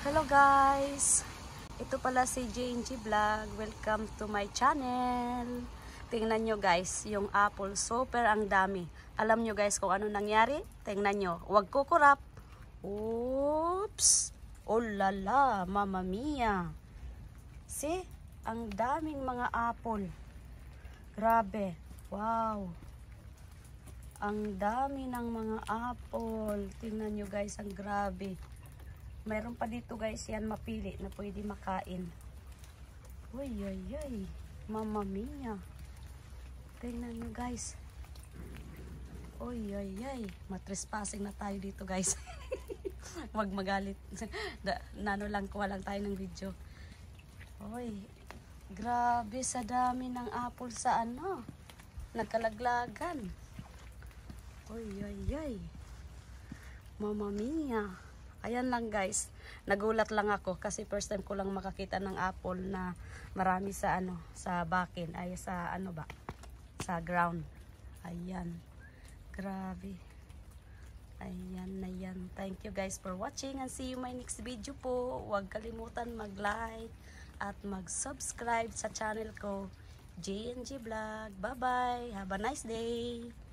Hello guys! Ito pala si JNG Vlog. Welcome to my channel. Tingnan nyo guys, yung apple super ang dami. Alam nyo guys kung ano nangyari? Tingnan nyo, huwag kukurap. Oops! Oh la la, mama mia! See? Ang daming mga apple. Grabe. Wow! Ang dami ng mga apple. Tingnan nyo guys, ang grabe. Mayroon pa dito guys, yan mapili na pwede makain. Uy, ay, ay. Mamma mia. Tingnan nyo guys. Uy, ay, ay. Matrespassing na tayo dito guys. Huwag magalit. Nano lang, kuha lang tayo ng video. Uy, grabe sa dami ng apple sa ano. Nagkalaglagan. Uy, ay, ay. Mamma mia. Ayan lang guys, nagulat lang ako kasi first time ko lang makakita ng apple na marami sa ano, sa bakin, ay sa ano ba, sa ground. Ayan, grabe. Ayan na yan. Thank you guys for watching and see you my next video po. Huwag kalimutan mag-like at mag-subscribe sa channel ko, JNG Vlog. Bye bye, have a nice day.